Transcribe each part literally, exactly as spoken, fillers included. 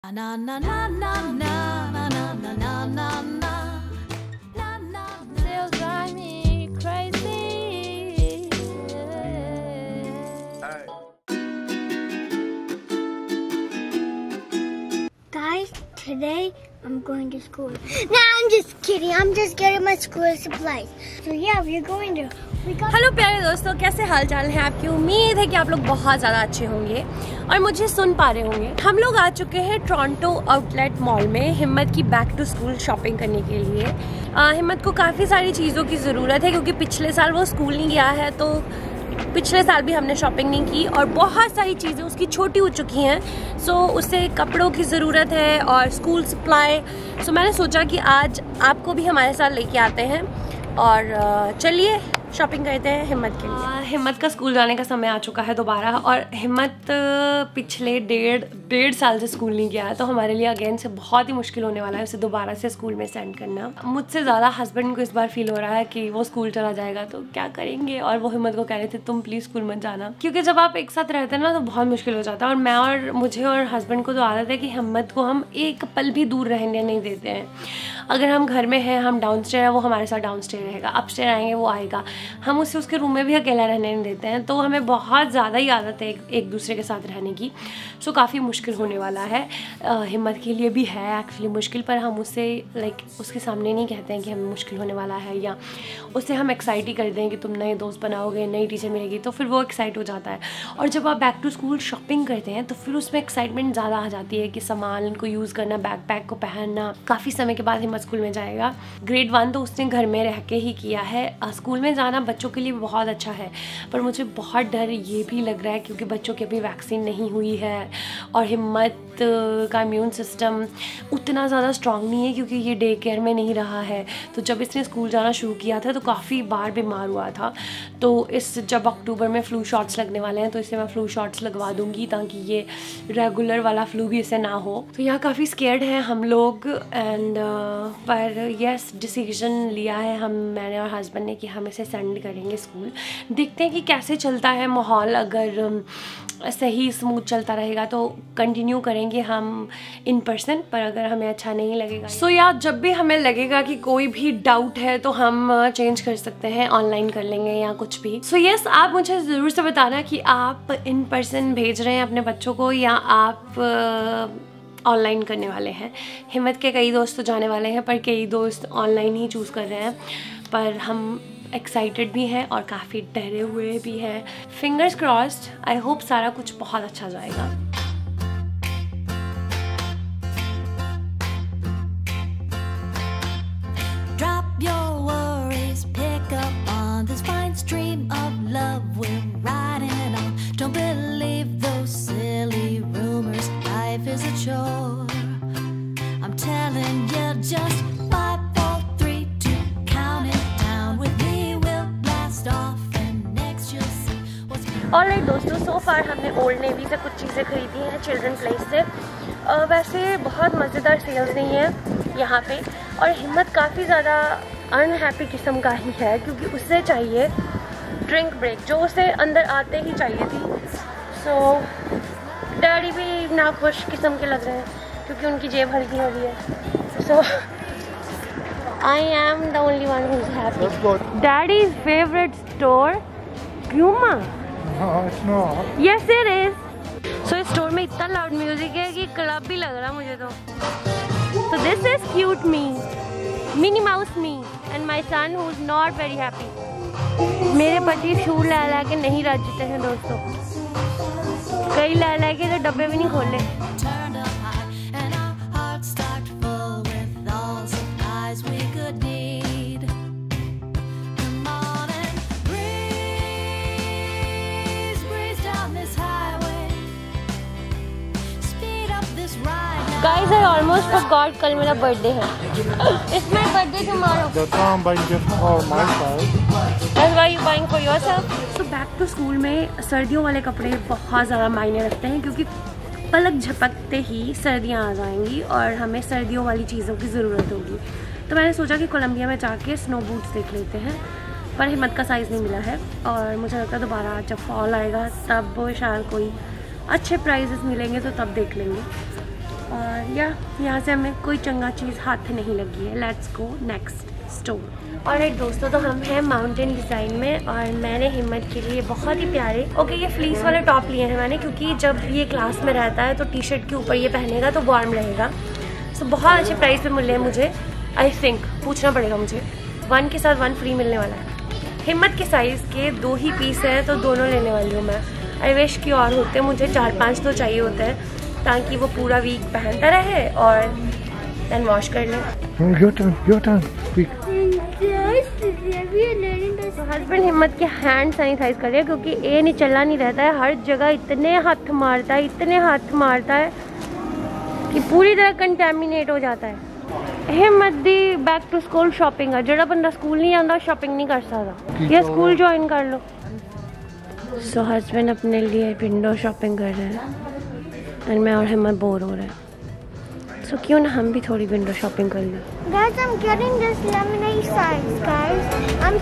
Na na na na na na na na na na na na still drive me crazy. Guys, today I'm going to school. No, I'm just kidding. I'm just getting my school supplies. So yeah, we're going to. Hello प्यारे दोस्तों, कैसे हाल चाल है आपकी। उम्मीद है कि आप लोग बहुत ज़्यादा अच्छे होंगे और मुझे सुन पा रहे होंगे। हम लोग आ चुके हैं टोरंटो आउटलेट मॉल में हिम्मत की बैक टू स्कूल शॉपिंग करने के लिए। आ, हिम्मत को काफ़ी सारी चीज़ों की ज़रूरत है क्योंकि पिछले साल वो स्कूल नहीं गया है, तो पिछले साल भी हमने शॉपिंग नहीं की और बहुत सारी चीज़ें उसकी छोटी हो चुकी हैं। सो उसे कपड़ों की ज़रूरत है और स्कूल सप्लाई। सो मैंने सोचा कि आज आपको भी हमारे साथ लेके आते हैं और चलिए शॉपिंग करते हैं हिम्मत के लिए। हिम्मत का स्कूल जाने का समय आ चुका है दोबारा और हिम्मत पिछले डेढ़ डेढ़ साल से स्कूल नहीं गया है, तो हमारे लिए अगेन से बहुत ही मुश्किल होने वाला है उसे दोबारा से स्कूल में सेंड करना। मुझसे ज़्यादा हस्बैंड को इस बार फील हो रहा है कि वो स्कूल चला जाएगा तो क्या करेंगे, और वो हिम्मत को कह रहे थे तुम प्लीज़ स्कूल मत जाना, क्योंकि जब आप एक साथ रहते हैं ना तो बहुत मुश्किल हो जाता है। और मैं और मुझे और हस्बैंड को तो आदत है कि हिम्मत को हम एक पल भी दूर रहने नहीं देते हैं। अगर हम घर में हैं, हम डाउन स्टेयर है, वो हमारे साथ डाउन स्टेयर रहेगा, अप स्टेयर आएंगे वो आएगा, हम उसे उसके रूम में भी अकेला रहने नहीं देते हैं। तो हमें बहुत ज़्यादा ही आदत है एक, एक दूसरे के साथ रहने की। सो काफ़ी मुश्किल होने वाला है। आ, हिम्मत के लिए भी है एक्चुअली मुश्किल, पर हम उससे लाइक उसके सामने नहीं कहते हैं कि हमें मुश्किल होने वाला है, या उससे हम एक्साइट ही कर दें कि तुम नए दोस्त बनाओगे, नई टीचर मिलेगी, तो फिर वो एक्साइट हो जाता है। और जब आप बैक टू स्कूल शॉपिंग करते हैं तो फिर उसमें एक्साइटमेंट ज़्यादा आ जाती है कि सामान को यूज़ करना, बैक पैक को पहनना। काफ़ी समय के बाद हिम्मत स्कूल में जाएगा। ग्रेड वन तो उसने घर में रह के ही किया है। स्कूल में जाना बच्चों के लिए बहुत अच्छा है, पर मुझे बहुत डर ये भी लग रहा है क्योंकि बच्चों की अभी वैक्सीन नहीं हुई है और हिम्मत का इम्यून सिस्टम उतना ज़्यादा स्ट्रांग नहीं है क्योंकि ये डे केयर में नहीं रहा है। तो जब इसने स्कूल जाना शुरू किया था तो काफ़ी बार बीमार हुआ था। तो इस जब अक्टूबर में फ्लू शॉट्स लगने वाले हैं तो इसे मैं फ्लू शॉट्स लगवा दूँगी ताकि ये रेगुलर वाला फ्लू भी इसे ना हो। तो यहाँ काफ़ी स्केर्ड हैं हम लोग एंड uh, पर यस डिसीजन लिया है हम मैंने और हस्बैंड ने कि हम इसे सेंड करेंगे स्कूल। देखते हैं कि कैसे चलता है माहौल। अगर सही स्मूथ चलता रहेगा तो कंटिन्यू करेंगे हम इन पर्सन, पर अगर हमें अच्छा नहीं लगेगा सो so या जब भी हमें लगेगा कि कोई भी डाउट है तो हम चेंज कर सकते हैं, ऑनलाइन कर लेंगे या कुछ भी। सो so यस yes, आप मुझे ज़रूर से बताना कि आप इन पर्सन भेज रहे हैं अपने बच्चों को या आप ऑनलाइन करने वाले हैं। हिम्मत के कई दोस्त तो जाने वाले हैं पर कई दोस्त ऑनलाइन ही चूज़ कर रहे हैं, पर हम एक्साइटेड भी हैं और काफ़ी डरे हुए भी हैं। फिंगर्स क्रॉस्ड, आई होप सारा कुछ बहुत अच्छा जाएगा। Drop your worries, pick up on this fine stream of love we're riding on. Don't believe those silly rumors, life is a chore. I'm telling you, just five, four, three, two, count it down with me. We'll blast off and next you'll see what's going on. Alright दोस्तों, so फार हमने old navy से कुछ चीज़ें खरीदी हैं children place से। uh, वैसे बहुत मज़ेदार सेल्स नहीं है यहाँ पे और हिम्मत काफ़ी ज़्यादा अनहैप्पी किस्म का ही है क्योंकि उसे चाहिए ड्रिंक ब्रेक जो उसे अंदर आते ही चाहिए थी। सो so, डैडी भी नाखुश किस्म के लग रहे हैं क्योंकि उनकी जेब हल्की हो रही है। So I am the only one who is happy. Daddy's favourite store Puma. No, it's not. Yes it is. So इस स्टोर में इतना लाउड म्यूजिक है कि क्लब भी लग रहा मुझे तो। So this is cute me, mini mouse me and my son who is not very happy. मेरे पति शूट ला ला के नहीं रजते हैं दोस्तों, कई ला ला के तो डब्बे भी नहीं खोले। Turned up high and our hearts stocked full with all supplies we could need. Come on and breeze, breeze down this highway. Speed up this ride now. Guys, I almost forgot कल मेरा birthday है। It's my birthday tomorrow. That's why I'm buying gift for my side. That's why you buying for yourself. तो back to school में सर्दियों वाले कपड़े बहुत ज़्यादा मायने रखते हैं क्योंकि पलक झपकते ही सर्दियाँ आ जाएंगी और हमें सर्दियों वाली चीज़ों की ज़रूरत होगी। तो मैंने सोचा कि कोलंबिया में जाके स्नो बूट्स देख लेते हैं, पर हिम्मत का साइज़ नहीं मिला है और मुझे लगता है दोबारा जब फॉल आएगा तब शायद कोई अच्छे प्राइजेस मिलेंगे तो तब देख लेंगे। और या यहाँ से हमें कोई चंगा चीज़ हाथ नहीं लगी है। Let's go next store. और एक दोस्तों, तो हम हैं माउंटेन डिज़ाइन में और मैंने हिम्मत के लिए बहुत ही प्यारे ओके ये फ्लीस वाले टॉप लिए हैं मैंने, क्योंकि जब ये क्लास में रहता है तो टी शर्ट के ऊपर ये पहनेगा तो वार्म रहेगा। सो बहुत अच्छे प्राइस पे मिले हैं मुझे। आई थिंक पूछना पड़ेगा मुझे, वन के साथ वन फ्री मिलने वाला है। हिम्मत के साइज़ के दो ही पीस हैं तो दोनों लेने वाली हूँ मैं। आई विश की और होते, मुझे चार पाँच तो चाहिए होते हैं ताकि वो पूरा वीक पहनता रहे और देन वॉश कर ले। Your turn, your turn. Quick. तो हस्बैंड हिम्मत के हैंड सैनिटाइज कर रहे हैं क्योंकि ये नहीं चला नहीं रहता है, हर जगह इतने हाथ मारता है इतने हाथ मारता है कि पूरी तरह कंटेमिनेट हो जाता है। हिम्मत दी बैक टू स्कूल शॉपिंग है, जड़ा बंदा स्कूल नहीं आता शॉपिंग नहीं कर सकता, या स्कूल ज्वाइन कर लो। सो हस्बैंड अपने लिए विंडो शॉपिंग कर रहे हैं और मैं और हिम्मत बोर हो रहे हैं। सो so, क्यों ना हम भी थोड़ी विंडो शॉपिंग कर लें। Guys, I'm getting this lemonade size, guys. I'm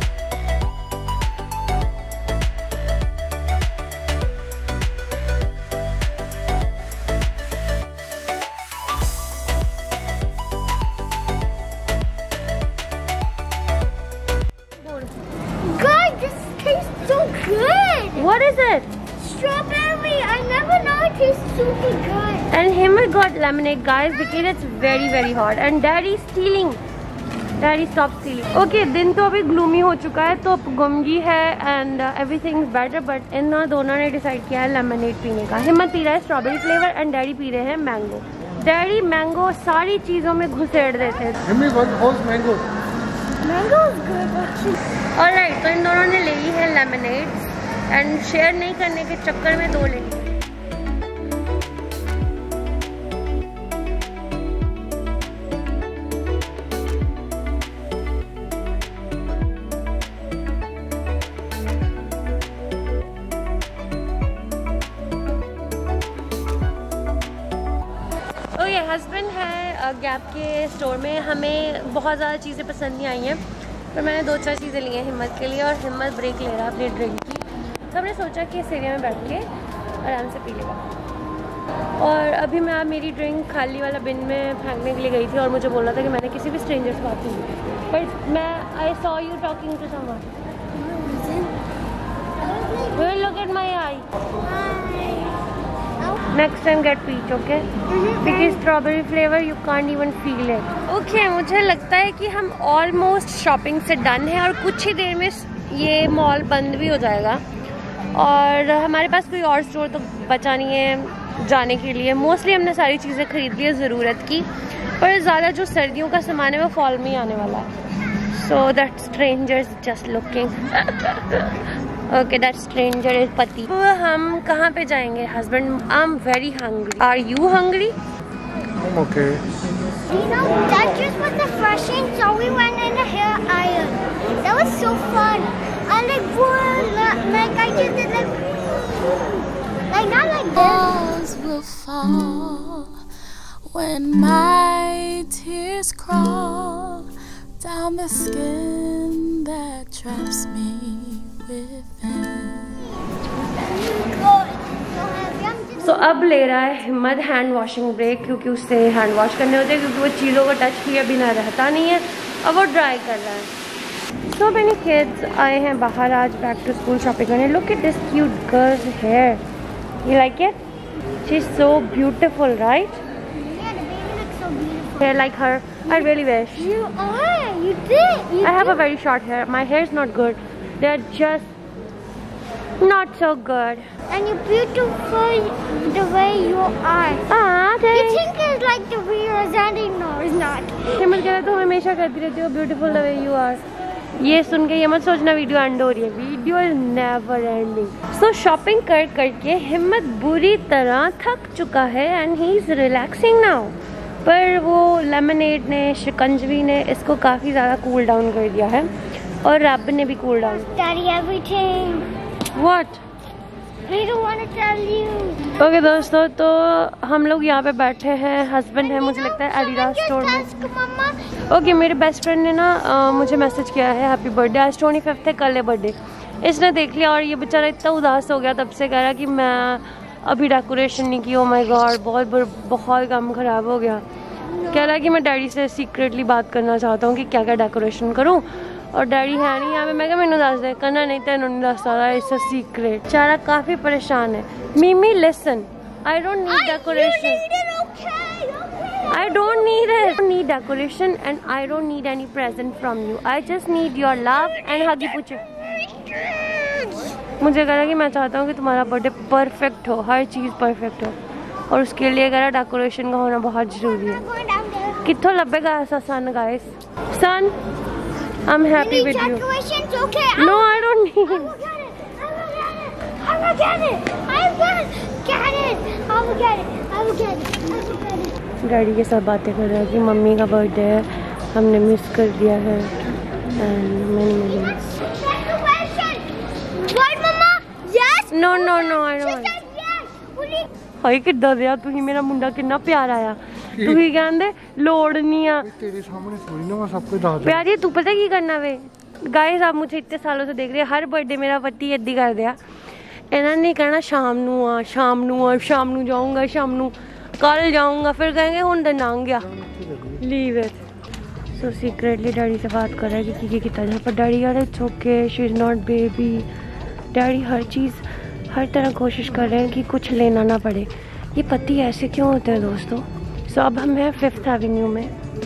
Guys, this tastes so good. What is it? Strawberry. I never know it tastes super good. And Himmel got lemonade, guys, because it's very very hot. And Daddy is stealing. Daddy stop stealing. Okay, दिन तो अभी gloomy हो चुका है तो गुमगी है and uh, everything is better. But इन दोनों ने decide किया है lemonade पीने का। हिम्मत पी रहा है strawberry flavor and Daddy पी रहे हैं mango. Daddy mango सारी चीज़ों में घुसेड़ देते हैं। Give me one whole mango. Mango is good, actually. Alright, तो इन दोनों ने ले ली है lemonade and शेयर नहीं करने के चक्कर में दो ले ली। हस्बैंड है गैप के स्टोर में, हमें बहुत ज़्यादा चीज़ें पसंद नहीं आई हैं पर मैंने दो चार चीज़ें ली हैं हिम्मत के लिए और हिम्मत ब्रेक ले रहा है अपनी ड्रिंक की। तो हमने सोचा कि इस एरिया में बैठ के आराम से पी लेगा। और अभी मैं आप मेरी ड्रिंक खाली वाला बिन में फेंकने के लिए गई थी और मुझे बोला था कि मैंने किसी भी स्ट्रेंजर से बात नहीं की, बट मैं I saw you talking to someone. Look at my eye. Next time get peach, okay? Mm-hmm. Because strawberry flavor you can't even feel it. Okay, मुझे लगता है कि हम almost shopping से done है और कुछ ही देर में ये मॉल बंद भी हो जाएगा और हमारे पास कोई और स्टोर तो बचा नहीं है जाने के लिए। मोस्टली हमने सारी चीज़ें खरीद ली है ज़रूरत की, पर ज़्यादा जो सर्दियों का सामान है वो फॉल में ही आने वाला है। So that stranger is just looking. Okay, that stranger is Pati. तो हम कहाँ पे जाएंगे? Husband, I'm very hungry. Are you hungry? I'm okay. You know, that just was refreshing, so we went in the hair iron. That was so fun. I like, whoa, like I just did like, like not like this. Walls will fall when my tears crawl down the skin that traps me within. So अब ले रहा है हिम्मत hand washing break क्योंकि उससे hand wash करने होते हैं, क्योंकि वो चीज़ों को टच किए बिना रहता नहीं है और वो ड्राई कर रहा है। So many kids आए हैं बाहर आज बैक टू स्कूल शॉपिंग करने। Look at this cute girl's hair. You like it? She's so beautiful, right? Yeah, the baby looks so beautiful. Hair like her. I really wish. You are. You did. You I have did. a very short hair. My hair is not good. They're just not so good. And you're beautiful the way you are. Ah, You thanks. think it's like the real Zandy? No, it's not. हिम्मत कह रहा तो हमेशा कहती रहती हो beautiful the way you are. ये सुन के ये मत सोचना वीडियो एंड हो रही है, video is never ending. So shopping कर करके हिम्मत बुरी तरह थक चुका है and he is relaxing now. पर वो लेमनेड ने शिकंजवी ने इसको काफ़ी ज़्यादा कूल डाउन कर दिया है और रब ने भी cool down. Daddy, everything. What? I don't want to tell you. Okay okay, दोस्तों, तो हम लोग यहाँ पे बैठे हैं, हस्बैंड है मुझे लगता है एडिडास स्टोर में। ओके okay, मेरे बेस्ट फ्रेंड ने ना आ, मुझे मैसेज किया है हैप्पी बर्थडे, आज ट्वेंटी फिफ्थ है, कल है बर्थडे। इसने देख लिया और ये बेचारा इतना उदास हो गया, तब से कह रहा कि मैं अभी डेकोरेशन नहीं की। ओ माय गॉड, बहुत बहुत काम खराब हो गया। कह रहा है कि मैं डैडी से सीक्रेटली बात करना चाहता हूँ कि क्या क्या डेकोरेशन करूँ, और डैडी है नहीं यहाँ पे। मैं क्या मैंने दस दे करना नहीं तेन नहीं दसता, इट्स अ सीक्रेट। चारा काफ़ी परेशान है। Mimi listen, I don't need decoration, I don't need it. I don't need decoration and I don't need any present from you. I just need your love and huggy puche. मुझे कह रहा कि मैं चाहता हूँ कि तुम्हारा बर्थडे परफेक्ट हो, हर चीज़ परफेक्ट हो, और उसके लिए कह रहा डेकोरेशन का होना बहुत ज़रूरी है। कितना लबेगा ऐसा son guys? Son, I'm happy with you. No, I don't need. I will get it. I will get it. I will get it. I will get it. I will get it. Daddy के साथ बातें कर रहा है कि mummy का birthday है, हमने मिस कर दिया है। एंड मैंने मुझे no no no I don't. हाय किद्दां दिया तुही, मेरा मुंडा कितना प्यारा आया। तुही कहंदे लोड़ नहीं आ तेरे सामने थोड़ी ना मैं सब कुछ दाद प्यारी। तू पता की करना वे गाइस, आप मुझे इतने सालों से देख रहे हैं, हर बर्थडे मेरा पति इद्दी कर दिया। इन्होंने कहना शाम नू आ शाम नू आ शाम नू जाऊंगा शाम नू कल जाऊंगा, फिर कहेंगे हुण दिन लंघ गया, leave it. So secretly daddy से बात कर रहा है कि की कितना जाए, पर डैडी यार it's okay, she is not baby. Daddy हर चीज़ हर तरह कोशिश कर रहे हैं कि कुछ लेना ना पड़े। ये पति ऐसे क्यों होते हैं दोस्तों? सो अब हम हैं फिफ्थ एवेन्यू में।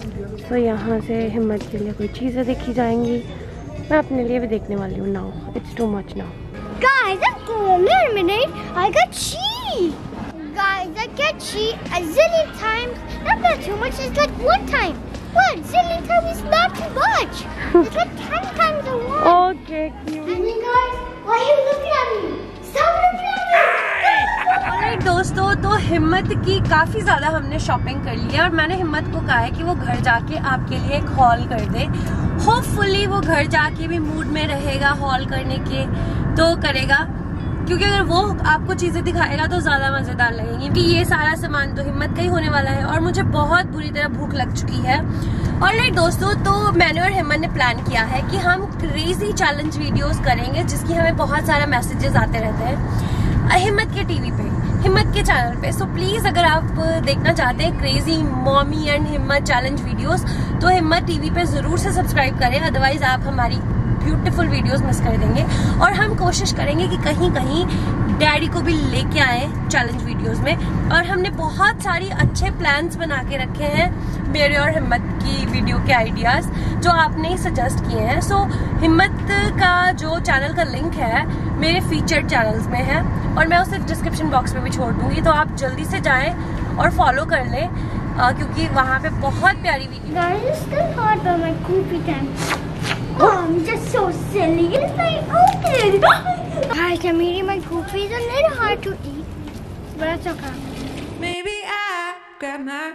सो यहाँ से हिम्मत के लिए कोई चीज़ें देखी जाएंगी, मैं अपने लिए भी देखने वाली हूँ। Now it's too much now. Guys, wait a minute. I got cheese. Guys, I get cheese a zillion times. That's not too much. It's like one time. What? Zillion times is not too much. It's like ten times a one. Okay, cute. And then guys, why are you looking at me? Stop looking at me. Alright, दोस्तों, तो हिम्मत की काफ़ी ज़्यादा हमने shopping कर ली है, और मैंने हिम्मत को कहा है कि वो घर जाके आपके लिए एक हॉल कर दे। होपफुली वो घर जाके भी मूड में रहेगा हॉल करने के, तो करेगा, क्योंकि अगर वो आपको चीज़ें दिखाएगा तो ज़्यादा मज़ेदार लगेंगी। क्योंकि ये सारा सामान तो हिम्मत का ही होने वाला है, और मुझे बहुत बुरी तरह भूख लग चुकी है। और लाइक दोस्तों, तो मैंने और हिम्मत ने प्लान किया है कि हम क्रेजी चैलेंज वीडियोस करेंगे, जिसकी हमें बहुत सारा मैसेजेस आते रहते हैं हिम्मत के टीवी पे, हिम्मत के चैनल पे। सो प्लीज़ अगर आप देखना चाहते हैं crazy mommy and Himmat challenge videos, तो हिम्मत टीवी पे ज़रूर से सब्सक्राइब करें, अदरवाइज आप हमारी ब्यूटीफुल वीडियोस मिस कर देंगे। और हम कोशिश करेंगे कि कहीं कहीं डैडी को भी लेके आए चैलेंज वीडियोस में। और हमने बहुत सारी अच्छे प्लान्स बना के रखे हैं मेरे और हिम्मत की वीडियो के आइडियाज़, जो आपने सजेस्ट किए हैं। सो हिम्मत का जो चैनल का लिंक है मेरे फीचर्ड चैनल्स में है, और मैं उसे डिस्क्रिप्शन बॉक्स में भी छोड़ दूंगी, तो आप जल्दी से जाएं और फॉलो कर लें, आ, क्योंकि वहाँ पे बहुत प्यारी video. Guys, it's still hard by my goofy time. Oh, I'm just so silly. It's like open. Guys, I'm eating my goofies. A little hard to eat, but it's okay. Maybe I grab my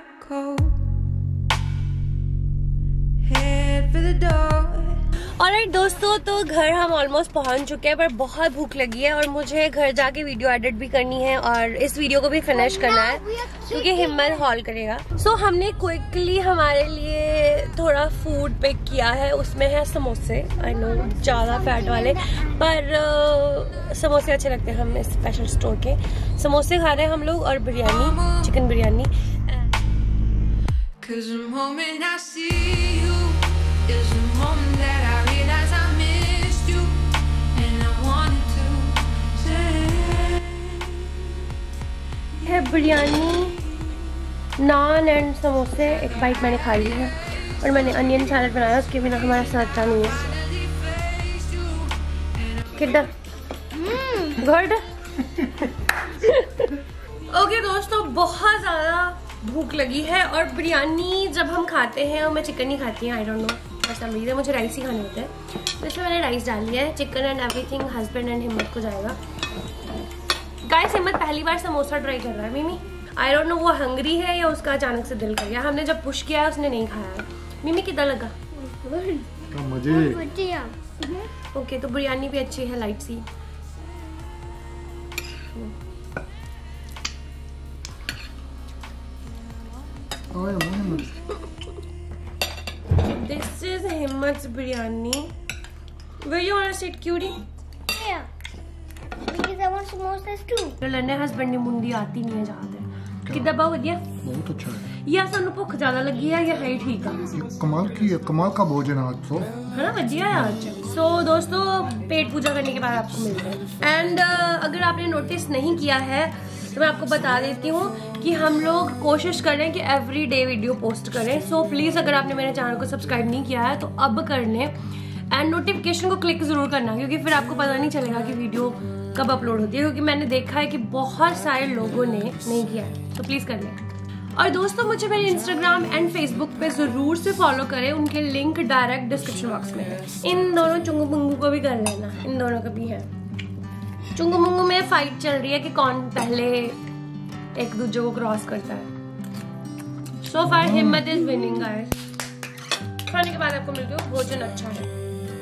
coat, head for the door. Alright दोस्तों, तो घर हम almost पहुंच चुके हैं, पर बहुत भूख लगी है और मुझे घर जाके वीडियो एडिट भी करनी है और इस वीडियो को भी फिनिश करना है, क्योंकि हिम्मत हॉल करेगा। सो so, हमने क्विकली हमारे लिए थोड़ा फूड पिक किया है, उसमें है समोसे। आई नो ज़्यादा फैट वाले, पर uh, समोसे अच्छे लगते हैं हमें, स्पेशल स्टोर के समोसे खा रहे हैं हम लोग, और बिरयानी, चिकन बिरयानी। है बिरयानी, नान एंड समोसे। एक बाइट मैंने खा ली है, और मैंने अनियन सैलड बनाया, उसके बिना हमारा साथ नहीं है। किधर गुड। ओके दोस्तों, बहुत ज़्यादा भूख लगी है, और बिरयानी जब हम खाते हैं, और मैं चिकन नहीं खाती हूँ, I don't know for some reason, मुझे राइस ही खाने होते हैं, तो इसमें मैंने राइस डाल लिया है। Chicken and everything husband and Himmat को जाएगा। गाइस, हिम्मत पहली बार समोसा ट्राई कर रहा है। मिमी आई डोंट नो वो हंग्री है या उसका अचानक से दिल कर गया, हमने जब पुश किया उसने नहीं खाया है। मिमी कितना लगा? मुझे ओके, तो बिरयानी भी अच्छी है, लाइट सी। This is Himmat's biryani. Where you wanna sit, cutie? Yeah, because I want samosas too. लन्ने हस्बैंड दी मुंडी आती नहीं है ज्यादा। कितना बहुत बढ़िया, बहुत अच्छा है। या सानू भुख ज्यादा लगी है या है ठीक है? ये कमाल की कमाल का भोजन है आज तो, है ना, बढ़िया है आज। सो so, दोस्तों पेट पूजा करने के बाद आपको मिलते हैं। एंड uh, अगर आपने नोटिस नहीं किया है तो मैं आपको बता देती हूँ कि हम लोग कोशिश कर रहे हैं कि एवरी डे वीडियो पोस्ट करें। सो so, प्लीज अगर आपने मेरे चैनल को सब्सक्राइब नहीं किया है तो अब कर लें एंड नोटिफिकेशन को क्लिक जरूर करना, क्योंकि फिर आपको पता नहीं चलेगा कि वीडियो कब अपलोड होती है, क्योंकि मैंने देखा है कि बहुत सारे लोगों ने नहीं किया है। तो प्लीज कर लें। और दोस्तों मुझे मेरे इंस्टाग्राम एंड फेसबुक पे जरूर से फॉलो करें, उनके लिंक डायरेक्ट डिस्क्रिप्शन बॉक्स में है। इन दोनों चुंगू मुंगू को भी कर लेना, इन दोनों का भी है। चुंगू मुंगू में फाइट चल रही है कि कौन पहले एक दूसरे को क्रॉस करता है। सो फार हिम्मत इज विनिंग गाइस। खाने के बाद आपको मिलती हूँ, भोजन अच्छा है।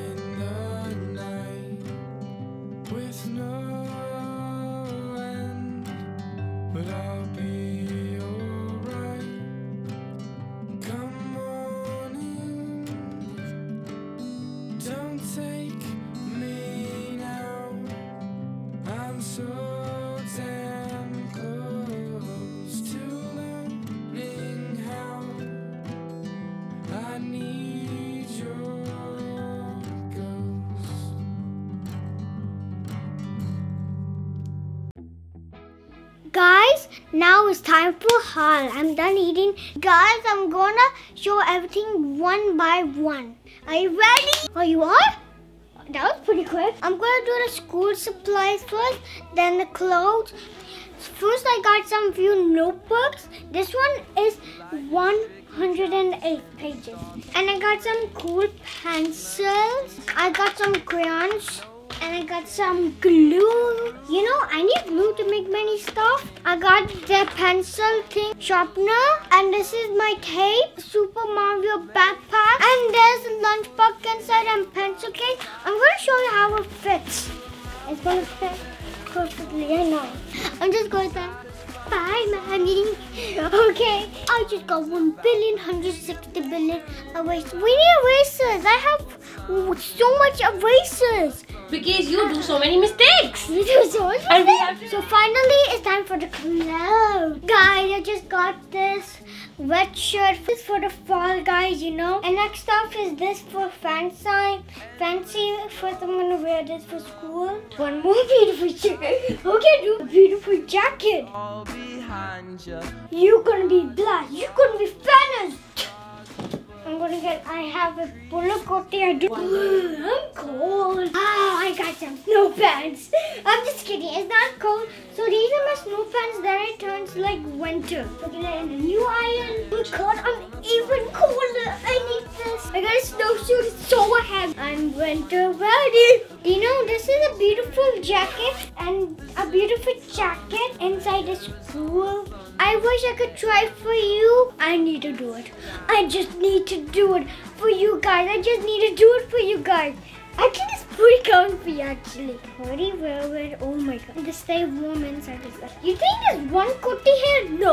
Guys, now it's time for haul. I'm done eating. Guys, I'm gonna show everything one by one. Are you ready? Oh, you are? That was pretty quick. I'm gonna do the school supplies first, then the clothes. First, I got some few notebooks. This one is one hundred eight pages. And I got some cool pencils. I got some crayons. And I got some glue. You know, I need glue to make many stuff. I got the pencil thing, sharpener, and this is my tape, Super Mario backpack, and there's a lunchbox inside and pencil case. I'm gonna show you how it fits. It's gonna fit perfectly, I know. I'm just going to bye, mommy. Okay, I just got one billion, one hundred sixty billion erasers. We need erasers. I have so much erasers. Because you do so many mistakes. You do so much And we mistakes. have to- So finally, it's time for the clothes. Guys, I just got this red shirt. This is for the fall, guys, you know. And next stuff is this for fancy. Fancy. First, I'm gonna wear this for school. One more beautiful shirt. Okay, do a beautiful jacket. You're gonna be black. You're gonna be famous. I'm gonna get, I have a polo coat here. I'm cold. Oh, I got some snow pants. I'm just kidding. It's not cold. So these are my snow pants. Then it turns like winter. Look at it in the new iron. Oh God, I'm even colder. I need this. I got a snowsuit. It's so heavy. I'm winter ready. You know, this is a beautiful jacket and a beautiful jacket inside the school. I wish I could try for you. I need to do it. I just need to do it for you guys. I just need to do it for you guys. I think it's pretty comfy actually. Pretty velvet. Oh my god. Just stay warm inside this. You think there's one coatie here? No.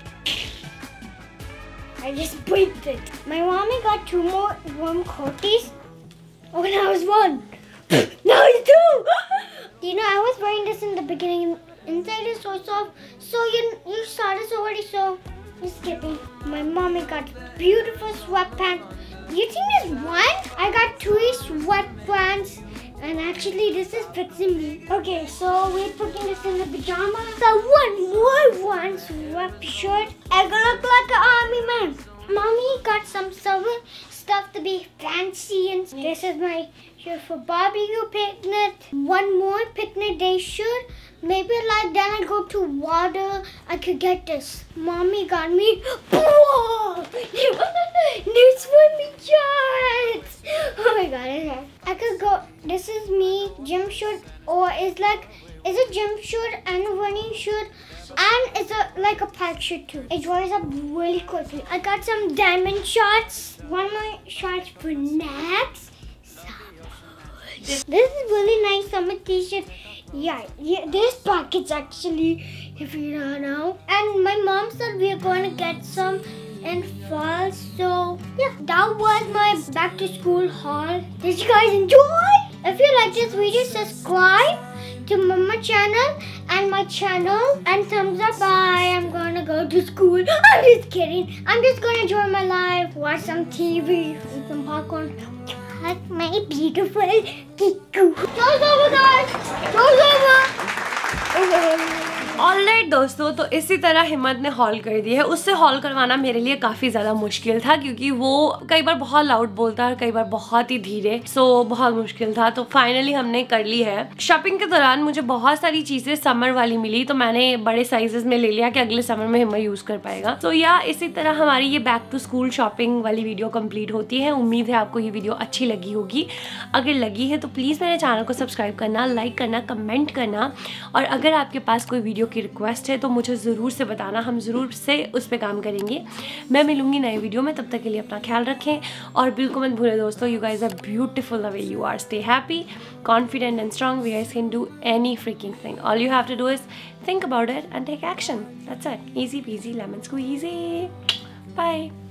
I just breathed it. My mommy got two more warm coaties. Oh, now it's one. Now it's two. You know, I was wearing this in the beginning. Inside is so soft. So you you saw this already. So you're skipping. My mommy got beautiful sweatpants. You think there's one? I got three sweatpants. And actually this is fixing me. Okay, so we're putting this in the pajama. So one more one sweatshirt. I gonna look like an army man. Mommy got some summer stuff to be fancy, and this is my shirt for barbecue picnic. One more picnic day shirt. Maybe like then I go to water, I could get this. Mommy got me whoa, new swimming shorts. Oh my god, I could go. This is me gym shirt, or it's like it's a gym shirt and a running shirt, and it's a like a pack shirt too. It dries up really quickly. I got some diamond shorts. One of my shorts for next. This is really nice summer t-shirt. Yeah, yeah, this package actually, if you don't know. And my mom said we are going to get some in fall. So yeah, that was my back to school haul. Did you guys enjoy? If you like this video, subscribe, to Mama channel and my channel and thumbs up. Bye. I'm gonna go to school. I'm just kidding. I'm just gonna enjoy my life, watch some T V, eat some popcorn. Hug my beautiful Kiku. Show's over, guys. Show's over. Alright दोस्तों, तो इसी तरह हिम्मत ने hall कर दी है। उससे hall करवाना मेरे लिए काफ़ी ज़्यादा मुश्किल था क्योंकि वो कई बार बहुत लाउड बोलता है और कई बार बहुत ही धीरे, सो बहुत मुश्किल था। तो फाइनली हमने कर ली है। शॉपिंग के दौरान मुझे बहुत सारी चीज़ें समर वाली मिली, तो मैंने बड़े साइजेस में ले लिया कि अगले समर में हिम्मत यूज़ कर पाएगा। तो या इसी तरह हमारी ये बैक टू स्कूल शॉपिंग वाली वीडियो कंप्लीट होती है। उम्मीद है आपको ये वीडियो अच्छी लगी होगी। अगर लगी है तो प्लीज़ मेरे चैनल को सब्सक्राइब करना, लाइक करना, कमेंट करना, और अगर आपके पास कोई वीडियो की रिक्वेस्ट है तो मुझे ज़रूर से बताना, हम ज़रूर से उस पर काम करेंगे। मैं मिलूंगी नए वीडियो में, तब तक के लिए अपना ख्याल रखें और बिल्कुल मत भूलें दोस्तों, you guys are beautiful the way you are. Stay happy, confident and strong. We guys can do any freaking thing. All you have to do is think about it and take action. That's it. Easy peasy lemon squeezy. Bye.